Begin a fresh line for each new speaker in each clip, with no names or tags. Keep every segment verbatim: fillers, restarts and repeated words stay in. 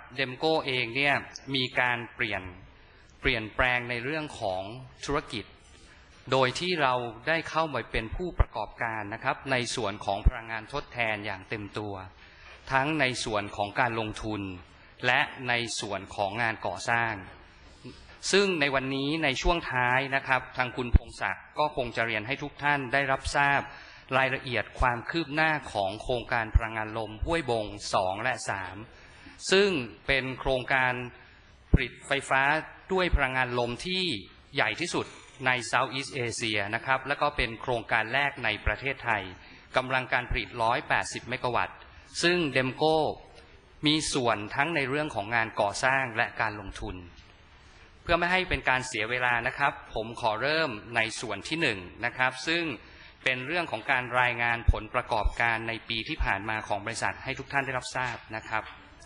เดมโก้เองเนี่ยมีการเปลี่ยนเปลี่ยนแปลงในเรื่องของธุรกิจโดยที่เราได้เข้ามาเป็นผู้ประกอบการนะครับในส่วนของพลังงานทดแทนอย่างเต็มตัวทั้งในส่วนของการลงทุนและในส่วนของงานก่อสร้างซึ่งในวันนี้ในช่วงท้ายนะครับทางคุณพงศักดิ์ก็คงจะเรียนให้ทุกท่านได้รับทราบรายละเอียดความคืบหน้าของโครงการพลังงานลมห้วยบงสองและสามซึ่งเป็นโครงการผลิตไฟฟ้าด้วยพลังงานลมที่ใหญ่ที่สุดใน Southeast Asia นะครับและก็เป็นโครงการแรกในประเทศไทยกำลังการผลิตหนึ่งร้อยแปดสิบเมกะวัตต์ซึ่งเดมโก้มีส่วนทั้งในเรื่องของงานก่อสร้างและการลงทุนเพื่อไม่ให้เป็นการเสียเวลานะครับผมขอเริ่มในส่วนที่หนึ่งนะครับซึ่งเป็นเรื่องของการรายงานผลประกอบการในปีที่ผ่านมาของบริษัทให้ทุกท่านได้รับทราบนะครับ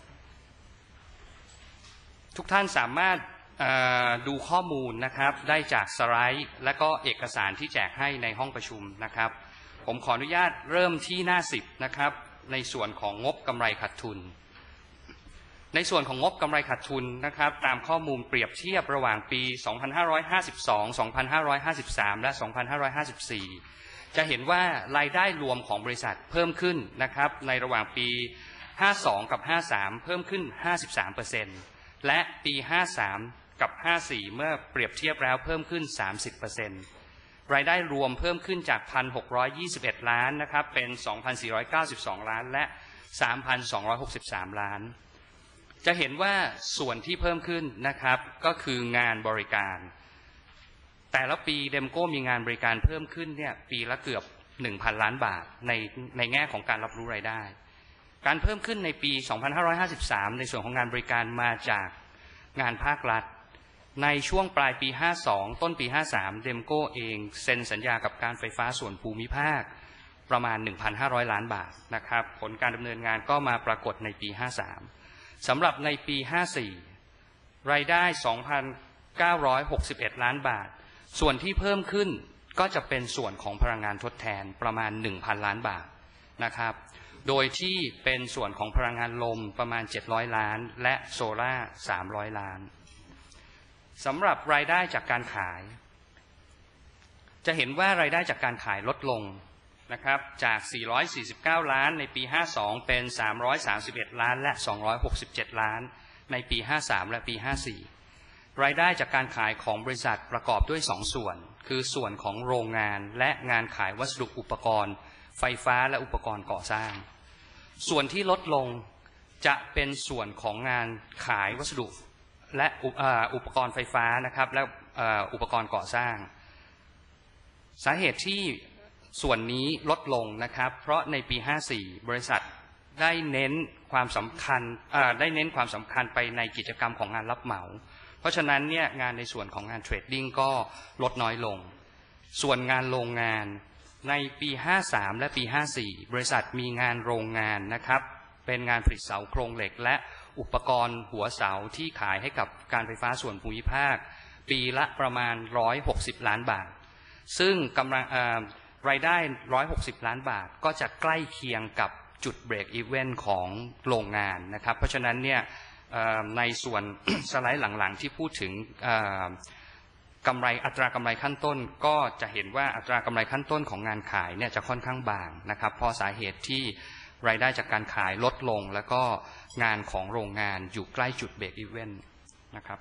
ทุกท่านสามารถดูข้อมูลนะครับได้จากสไลด์และก็เอกสารที่แจกให้ในห้องประชุมนะครับผมขออนุญาตเริ่มที่หน้าสิบนะครับในส่วนของงบกำไรขาดทุนในส่วนของงบกำไรขาดทุนนะครับตามข้อมูลเปรียบเทียบระหว่างปี สองพันห้าร้อยห้าสิบสอง สองพันห้าร้อยห้าสิบสาม และ สองพันห้าร้อยห้าสิบสี่ จะเห็นว่ารายได้รวมของบริษัทเพิ่มขึ้นนะครับในระหว่างปี ห้าสิบสอง กับ ห้าสิบสาม เพิ่มขึ้น ห้าสิบสามเปอร์เซ็นต์ และปี ห้าสิบสาม กับ ห้าสิบสี่ เมื่อเปรียบเทียบแล้วเพิ่มขึ้น สามสิบเปอร์เซ็นต์ รายได้รวมเพิ่มขึ้นจาก หนึ่งพันหกร้อยยี่สิบเอ็ด ล้านนะครับเป็น สองพันสี่ร้อยเก้าสิบสอง ล้านและ สามพันสองร้อยหกสิบสาม ล้านจะเห็นว่าส่วนที่เพิ่มขึ้นนะครับก็คืองานบริการแต่ละปีเดมโก้มีงานบริการเพิ่มขึ้นเนี่ยปีละเกือบ หนึ่งพัน ล้านบาทในในแง่ของการรับรู้รายได้การเพิ่มขึ้นในปี สองพันห้าร้อยห้าสิบสาม ในส่วนของงานบริการมาจากงานภาครัฐในช่วงปลายปี ห้าสิบสอง ต้นปี ห้าสิบสาม เดมโก้เองเซ็นสัญญากับการไฟฟ้าส่วนภูมิภาคประมาณ หนึ่งพันห้าร้อย ล้านบาทนะครับผลการดำเนินงานก็มาปรากฏในปี ห้าสิบสาม สำหรับในปี ห้าสิบสี่ รายได้ สองพันเก้าร้อยหกสิบเอ็ด ล้านบาทส่วนที่เพิ่มขึ้นก็จะเป็นส่วนของพลังงานทดแทนประมาณ หนึ่งพัน ล้านบาทนะครับโดยที่เป็นส่วนของพลังงานลมประมาณเจ็ดร้อยล้านและโซล่าสามร้อยล้านสำหรับรายได้จากการขายจะเห็นว่ารายได้จากการขายลดลงนะครับจากสี่ร้อยสี่สิบเก้าล้านในปีห้าสิบสองเป็นสามร้อยสามสิบเอ็ดล้านและสองร้อยหกสิบเจ็ดล้านในปีห้าสิบสามและปีห้าสิบสี่รายได้จากการขายของบริษัทประกอบด้วยสองส่วนคือส่วนของโรงงานและงานขายวัสดุอุปกรณ์ไฟฟ้าและอุปกรณ์ก่อสร้างส่วนที่ลดลงจะเป็นส่วนของงานขายวัสดุและอุปกรณ์ไฟฟ้านะครับและอุปกรณ์ก่อสร้างสาเหตุที่ส่วนนี้ลดลงนะครับเพราะในปีห้าสิบสี่บริษัทได้เน้นความสำคัญได้เน้นความสำคัญไปในกิจกรรมของงานรับเหมาเพราะฉะนั้นเนี่ยงานในส่วนของงานเทรดดิ้งก็ลดน้อยลงส่วนงานโรงงานในปีห้าสิบสามและปีห้าสิบสี่บริษัทมีงานโรงงานนะครับเป็นงานผลิตเสาโครงเหล็กและอุปกรณ์หัวเสาที่ขายให้กับการไฟฟ้าส่วนภูมิภาคปีละประมาณหนึ่งร้อยหกสิบล้านบาทซึ่งกำลังรายได้หนึ่งร้อยหกสิบล้านบาทก็จะใกล้เคียงกับจุดเบรกอีเวนต์ของโรงงานนะครับเพราะฉะนั้นเนี่ยในส่วน สไลด์หลังๆที่พูดถึงกำไรอัตรากำไรขั้นต้นก็จะเห็นว่าอัตรากำไรขั้นต้นของงานขายเนี่ยจะค่อนข้างบางนะครับเพราะสาเหตุที่รายได้จากการขายลดลงแล้วก็งานของโรงงานอยู่ใกล้จุดเบรกอีเวนต์นะครับ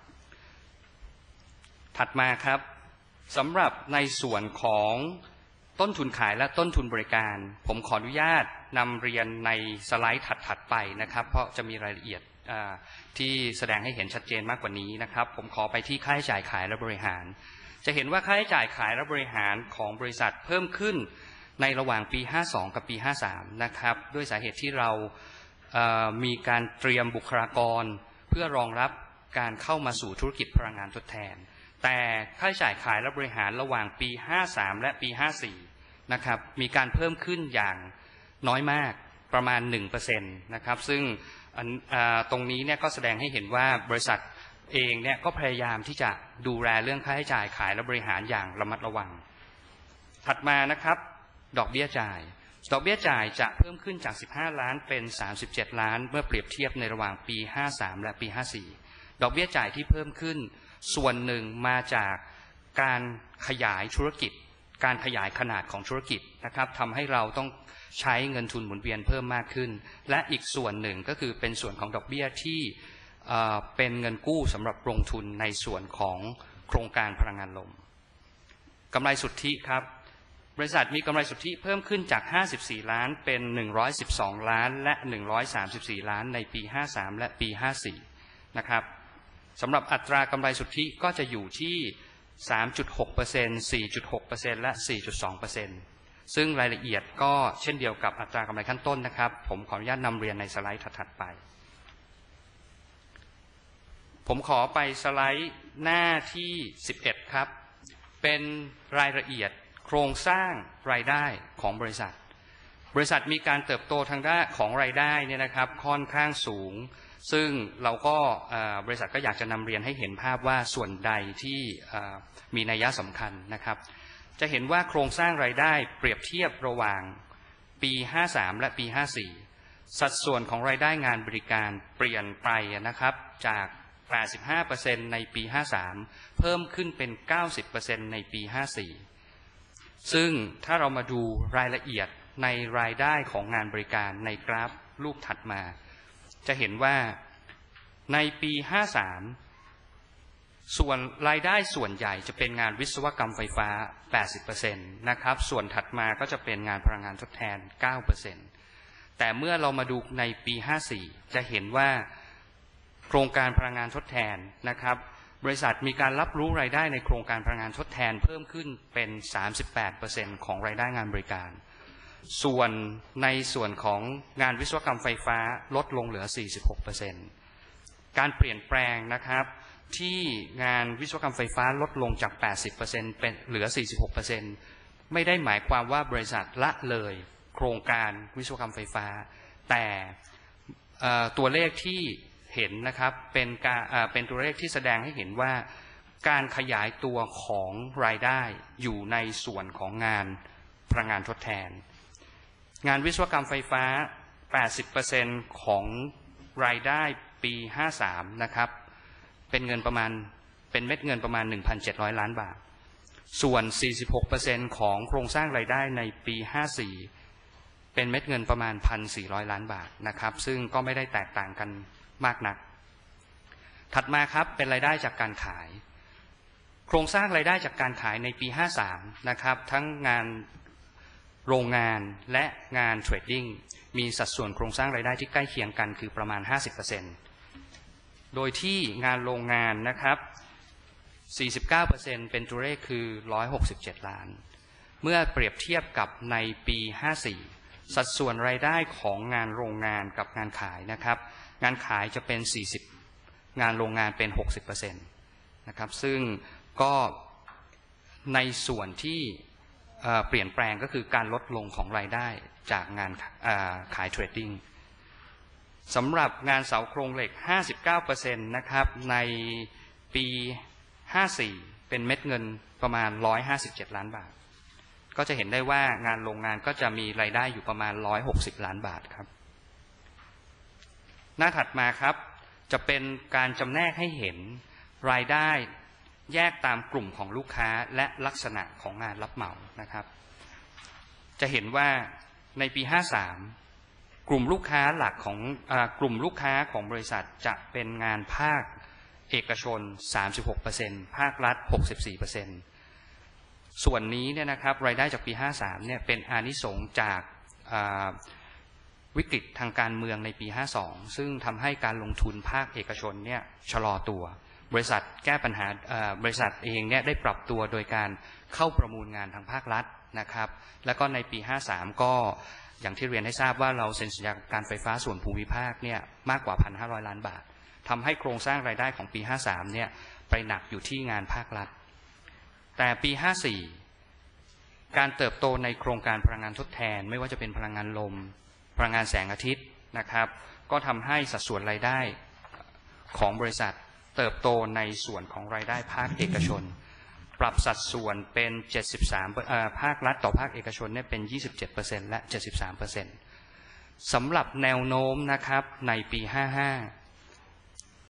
ถัดมาครับสำหรับในส่วนของต้นทุนขายและต้นทุนบริการผมขออนุญาตนำเรียนในสไลด์ถัดๆไปนะครับเพราะจะมีรายละเอียดที่แสดงให้เห็นชัดเจนมากกว่านี้นะครับผมขอไปที่ค่าใช้จ่ายขายและบริหารจะเห็นว่าค่าใช้จ่ายขายและบริหารของบริษัทเพิ่มขึ้นในระหว่างปีห้าสิบสองกับปีห้าสิบสามนะครับด้วยสาเหตุที่เรามีการเตรียมบุคลากรเพื่อรองรับการเข้ามาสู่ธุรกิจพลังงานทดแทนแต่ค่าใช้จ่ายขายและบริหารระหว่างปีห้าสิบสามและปีห้าสิบสี่นะครับมีการเพิ่มขึ้นอย่างน้อยมากประมาณ หนึ่งเปอร์เซ็นต์ นะครับซึ่งตรงนี้เนี่ยก็แสดงให้เห็นว่าบริษัทเองเนี่ยก็พยายามที่จะดูแลเรื่องค่าใช้จ่ายขายและบริหารอย่างระมัดระวังถัดมานะครับดอกเบี้ยจ่ายดอกเบี้ยจ่ายจะเพิ่มขึ้นจากสิบห้าล้านเป็นสามสิบเจ็ดล้านเมื่อเปรียบเทียบในระหว่างปีห้าสามและปีห้าสี่ดอกเบี้ยจ่ายที่เพิ่มขึ้นส่วนหนึ่งมาจากการขยายธุรกิจการขยายขนาดของธุรกิจนะครับทำให้เราต้องใช้เงินทุนหมุนเวียนเพิ่มมากขึ้นและอีกส่วนหนึ่งก็คือเป็นส่วนของดอกเบี้ยที่เป็นเงินกู้สำหรับลงทุนในส่วนของโครงการพลังงานลมกำไรสุทธิครับบริษัทมีกำไรสุทธิเพิ่มขึ้นจากห้าสิบสี่ล้านเป็นหนึ่งร้อยสิบสองล้านและหนึ่งร้อยสามสิบสี่ล้านในปีห้าสามและปีห้าสี่นะครับสำหรับอัตรากำไรสุทธิก็จะอยู่ที่ สามจุดหกเปอร์เซ็นต์ สี่จุดหกเปอร์เซ็นต์ และ สี่จุดสองเปอร์เซ็นต์ ซึ่งรายละเอียดก็เช่นเดียวกับอัตรากำไรขั้นต้นนะครับผมขออนุญาตนำเรียนในสไลด์ถัดไปผมขอไปสไลด์หน้าที่สิบเอ็ดครับเป็นรายละเอียดโครงสร้างรายได้ของบริษัทบริษัทมีการเติบโตทางด้านของรายได้เนี่ยนะครับค่อนข้างสูงซึ่งเราก็บริษัทก็อยากจะนำเรียนให้เห็นภาพว่าส่วนใดที่มีนัยสำคัญนะครับจะเห็นว่าโครงสร้างรายได้เปรียบเทียบระหว่างปีห้าสามและปีห้าสี่สัดส่วนของรายได้งานบริการเปลี่ยนไปนะครับจาก แปดสิบห้าเปอร์เซ็นต์ ในปีห้าสามเพิ่มขึ้นเป็น เก้าสิบเปอร์เซ็นต์ ในปีห้าสี่ซึ่งถ้าเรามาดูรายละเอียดในรายได้ของงานบริการในกราฟรูปถัดมาจะเห็นว่าในปีห้าสามส่วนรายได้ส่วนใหญ่จะเป็นงานวิศวกรรมไฟฟ้า แปดสิบเปอร์เซ็นต์ นะครับส่วนถัดมาก็จะเป็นงานพลังงานทดแทน เก้าเปอร์เซ็นต์ แต่เมื่อเรามาดูในปีห้าสี่จะเห็นว่าโครงการพลังงานทดแทนนะครับบริษัทมีการรับรู้รายได้ในโครงการพลังงานทดแทนเพิ่มขึ้นเป็น สามสิบแปดเปอร์เซ็นต์ ของรายได้งานบริการส่วนในส่วนของงานวิศวกรรมไฟฟ้าลดลงเหลือ สี่สิบหกเปอร์เซ็นต์ การเปลี่ยนแปลงนะครับที่งานวิศวกรรมไฟฟ้าลดลงจาก แปดสิบเปอร์เซ็นต์ เป็นเหลือ สี่สิบหกเปอร์เซ็นต์ ไม่ได้หมายความว่าบริษัทละเลยโครงการวิศวกรรมไฟฟ้าแต่ตัวเลขที่เห็นนะครับเป็นการเป็นตัวเลขที่แสดงให้เห็นว่าการขยายตัวของรายได้อยู่ในส่วนของงานพลังงานทดแทนงานวิศวกรรมไฟฟ้า แปดสิบเปอร์เซ็นต์ ของรายได้ปีห้าสามนะครับเป็นเงินประมาณเป็นเม็ดเงินประมาณ หนึ่งพันเจ็ดร้อย ล้านบาทส่วน สี่สิบหกเปอร์เซ็นต์ ของโครงสร้างรายได้ในปีห้าสี่เป็นเม็ดเงินประมาณ หนึ่งพันสี่ร้อย ล้านบาทนะครับซึ่งก็ไม่ได้แตกต่างกันมากนักถัดมาครับเป็นรายได้จากการขายโครงสร้างรายได้จากการขายในปีห้าสามนะครับทั้งงานโรงงานและงานเทรดดิ้งมีสัดส่วนโครงสร้างรายได้ที่ใกล้เคียงกันคือประมาณ ห้าสิบเปอร์เซ็นต์ โดยที่งานโรงงานนะครับ สี่สิบเก้าเปอร์เซ็นต์ เป็นตัวเลขคือหนึ่งร้อยหกสิบเจ็ดล้านเมื่อเปรียบเทียบกับในปีห้าสี่สัดส่วนรายได้ของงานโรงงานกับงานขายนะครับงานขายจะเป็นสี่สิบงานโรงงานเป็น หกสิบเปอร์เซ็นต์ นะครับซึ่งก็ในส่วนที่เปลี่ยนแปลงก็คือการลดลงของรายได้จากงานขายเทรดดิ้งสำหรับงานเสาโครงเหล็ก ห้าสิบเก้าเปอร์เซ็นต์ นะครับในปีห้าสี่เป็นเม็ดเงินประมาณหนึ่งร้อยห้าสิบเจ็ดล้านบาทก็จะเห็นได้ว่างานโรงงานก็จะมีรายได้อยู่ประมาณหนึ่งร้อยหกสิบล้านบาทครับหน้าถัดมาครับจะเป็นการจำแนกให้เห็นรายได้แยกตามกลุ่มของลูกค้าและลักษณะของงานรับเหมานะครับจะเห็นว่าในปีห้าสามกลุ่มลูกค้าหลักของกลุ่มลูกค้าของบริษัทจะเป็นงานภาคเอกชน สามสิบหกเปอร์เซ็นต์ ภาครัฐ หกสิบสี่เปอร์เซ็นต์ ส่วนนี้เนี่ยนะครับรายได้จากปีห้าสามเนี่ยเป็นอานิสงส์จากวิกฤตทางการเมืองในปีห้าสองซึ่งทำให้การลงทุนภาคเอกชนเนี่ยชะลอตัวบริษัทแก้ปัญหาบริษัทเองเนี่ยได้ปรับตัวโดยการเข้าประมูลงานทางภาครัฐนะครับแล้วก็ในปีห้าสามก็อย่างที่เรียนให้ทราบว่าเราเซ็นสัญญาการไฟฟ้าส่วนภูมิภาคเนี่ยมากกว่า หนึ่งพันห้าร้อย ล้านบาททำให้โครงสร้างรายได้ของปีห้าสามเนี่ยไปหนักอยู่ที่งานภาครัฐแต่ปีห้าสี่การเติบโตในโครงการพลังงานทดแทนไม่ว่าจะเป็นพลังงานลมพลังงานแสงอาทิตย์นะครับก็ทำให้สัดส่วนรายได้ของบริษัทเติบโตในส่วนของรายได้ภาคเอกชนปรับสัดส่วนเป็นเจ็ดสิบสามเอ่อภาครัฐต่อภาคเอกชนเนี่ยเป็น ยี่สิบเจ็ดเปอร์เซ็นต์ และ เจ็ดสิบสามเปอร์เซ็นต์ สำหรับแนวโน้มนะครับในปีห้าสิบห้า